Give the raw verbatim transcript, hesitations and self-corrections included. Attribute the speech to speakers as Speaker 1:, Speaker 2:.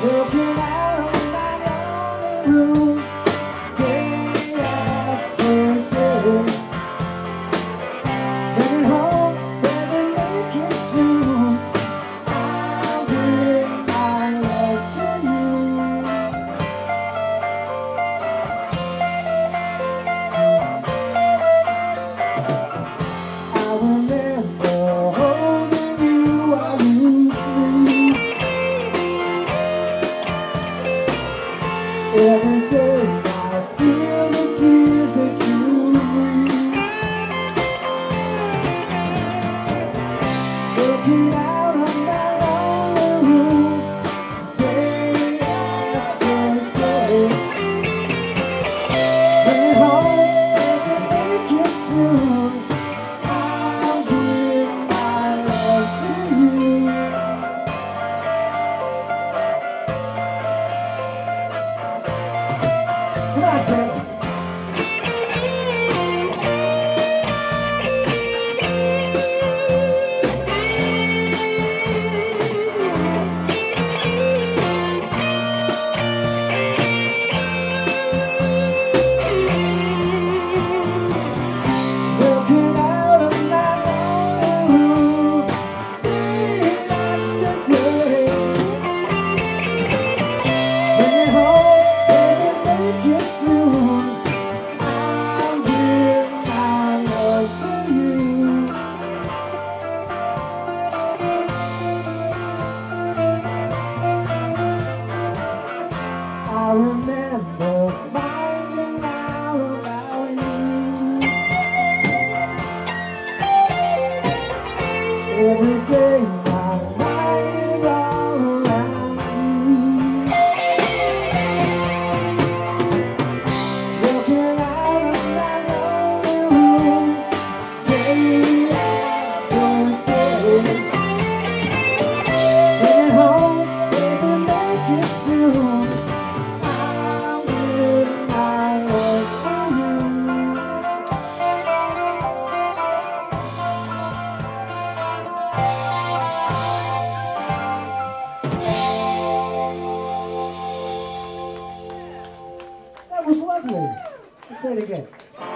Speaker 1: Looking out of my own room, day after day. Heading home, better make it soon. I'll bring my love to you. I remember holding you while you sleep. Every day I feel the tears that you weep. Looking out on that lonely room, day after day. Bring it home, baby, make it soon. I'll give my love to you. Come on, Jake. Looking out of my lonely room, day after day. Bring it home, baby, make it soon. I'll give my love to you. I remember finding out about you. Every day my mind is all around you. Looking out of that lonely room, day after day. Bring it home, baby, make it soon. I'll give my love to you. That was lovely. Let's play it again.